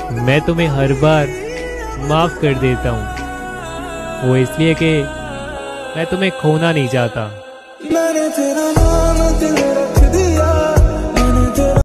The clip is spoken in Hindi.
मैं तुम्हें हर बार माफ कर देता हूँ, वो इसलिए कि मैं तुम्हें खोना नहीं चाहता। मैंने तेरा नाम दिल